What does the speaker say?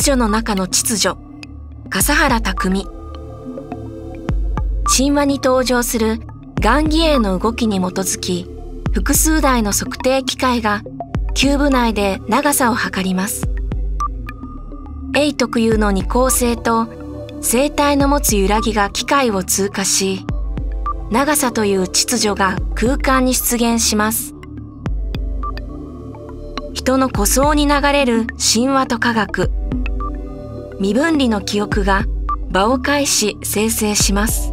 序の中の秩序、笠原匠。神話に登場する雁義英の動きに基づき、複数台の測定機械がキューブ内で長さを測ります。永特有の二項性と生体の持つ揺らぎが機械を通過し、長さという秩序が空間に出現します。人の孤想に流れる神話と科学、身分離の記憶が場を介し生成します。